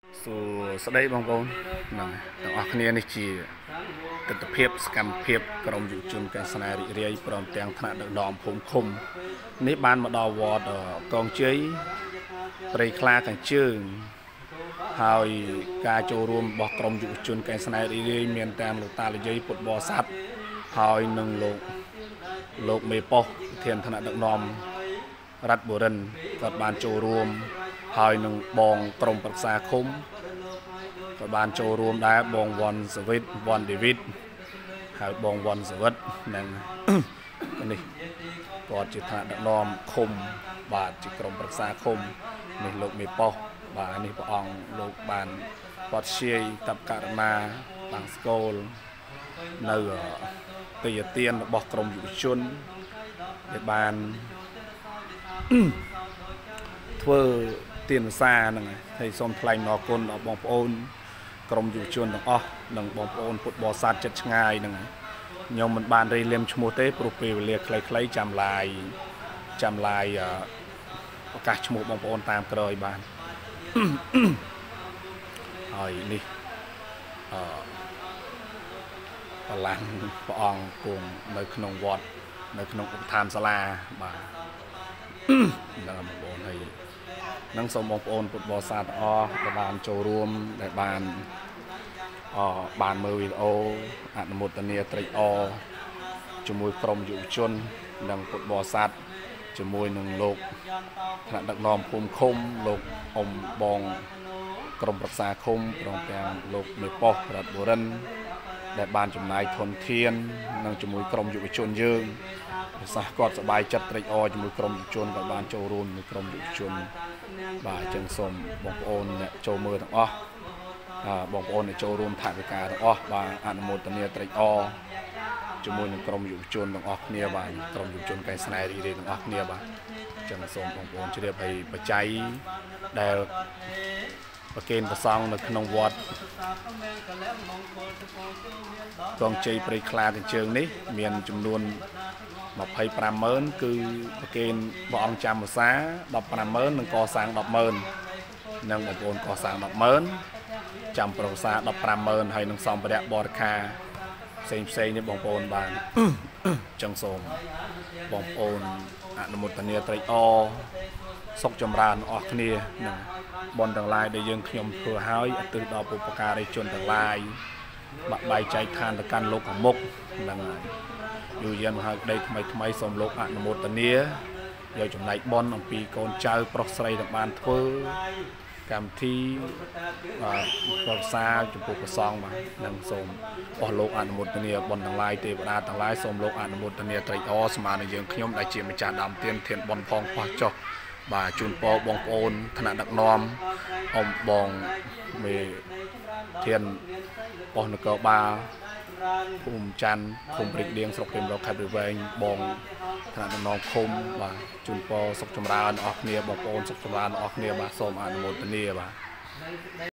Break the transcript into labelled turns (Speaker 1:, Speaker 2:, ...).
Speaker 1: ស្ដីបងប្អូនហ្នឹងទាំងអស់គ្នានេះជាទស្សនភាពសកម្មភាពក្រុមយុវជនកែស្នេហ៍រីករាយព្រមទាំងថ្នាក់ដឹកនាំភូមិឃុំនេះបានមកដល់វត្តកងជ័យព្រៃខ្លាកញ្ជើងហើយការចូលរួមរបស់ក្រុមយុវជនកែស្នេហ៍រីករាយមានតាមលោកតាលយាយពុទ្ធបរិស័ទហើយនឹងលោកមេប៉ុសប្រធានថ្នាក់ដឹកនាំរដ្ឋបុរិនក៏បានចូលរួមហើយនឹងបងក្រុមប្រឹក្សាឃុំក៏បានចូលរួមដែរបងវ៉ាន់សវិតវ៉ាន់ដេវីតហើយបងវ៉ាន់សវិតនិងនេះគាត់ជាថ្នាក់ដឹកនាំឃុំបាទជាក្រុមប្រឹក្សាឃុំនេះលោកមេប៉ុសបាទនេះព្រះអង្គលោកបានគាត់ជាយតបករណាបាំងស្គលនៅទីយទានរបស់ក្រុមយុវជនដែលបានធ្វើទានសាហ្នឹងហើយសូមថ្លែងអរគុណដល់បងប្អូនក្រុមយុវជនទាំងអស់និងបងប្អូនពុទ្ធបរិស័ទចិត្តឆ្ងាយហ្នឹងខ្ញុំមិនបានរៀបលាមឈ្មោះទេព្រោះពេលវេលាខ្លីៗចាំឡាយប្រកាសឈ្មោះបងប្អូនតាមក្រោយបានហើយនេះបលាញ់ព្រះអង្គគង់នៅក្នុងវត្តនៅក្នុងឧបដ្ឋានសាលាបាទដល់បងប្អូនហើយនឹងសូមបងប្អូនពុទ្ធបរិស័ទអរដែលបានចូលរួមដែលបានមើលវីដេអូអនុមោទនាត្រេកអរជាមួយក្រុមយុវជននិងពុទ្ធបរិស័ទជាមួយនឹងលោកថ្នាក់ដឹកនាំភូមិឃុំលោកអ៊ំបងក្រុមប្រឹក្សាឃុំព្រមទាំងលោកមេប៉ុសរដ្ឋបុរិនដែលបានចំណាយធនធាននិងជាមួយក្រុមយុវជនយើងប្រសាសន៍គាត់សប្បាយចិត្តត្រេកអរជាមួយក្រុមយុវជនក៏បានចូលរួមជាមួយក្រុមយុវជនបាទអញ្ចឹងសូមបងប្អូនអ្នកចូលមើលទាំងអស់បងប្អូនអ្នកចូលរួមថវិកាទាំងអស់បាទអនុមោទនាត្រេកអរជាមួយនឹងក្រុមយុវជនទាំងអស់គ្នាបាទក្រុមយុវជនកែស្នេហ៍រីករាយទាំងអស់គ្នាបាទអញ្ចឹងសូមបងប្អូនជ្រាបឲ្យបច្ច័យដែលប្រគេនប្រសង់នៅក្នុងវត្តកងជ័យព្រៃខ្លាកញ្ជើងនេះមានចំនួន250000គឺប្រគេនព្រះអង្គចាំភាសា150,000និងកសាង100,000និងបងប្អូនកសាង100,000ចាំប្រសា150,000ហើយនឹងសម្ភារៈបរិខាផ្សេងនេះបងប្អូនបានចឹងសូមបងប្អូនអនុមោទនាត្រេកអរសុខចម្រើនអស់គ្នានឹងបុណ្យទាំងឡាយដែលយើងខ្ញុំធ្វើឲ្យឧទ្ទិសដល់ពុព្វការីជនទាំងឡាយបាក់បែកចែកឋានទៅកាន់លោកអមុខហ្នឹងហើយយូរយារមកហើយក្តីថ្មីសូមលោកអនុមោទនាយកចំណែកបុណ្យអំពីកូនចៅប្រុសស្រីទាំងបានធ្វើកម្មវិធីប្រសាចំពោះព្រះសង្ឃបាទនឹងសូមអស់លោកអនុមោទនាបុណ្យទាំងឡាយទេវតាទាំងឡាយសូមលោកអនុមោទនាត្រេកអរស្មើនឹងយើងខ្ញុំដែលជាម្ចាស់ដើមទានធានបុណ្យផងខ្វះចុះបាទជូនពរបងប្អូនថ្នាក់ដឹកនាំអ៊ំបងមេធានប៉ុស្តិ៍នគរបាលភូមិច័ន្ទឃុំព្រែកឌៀងស្រុកព្រៃរកខេត្តព្រៃវែងបងថ្នាក់ដឹកនាំឃុំបាទជូនពរសុខចម្រើនអស់គ្នាបងប្អូនសុខចម្រើនអស់គ្នាបាទសូមអនុមោទនាបាទ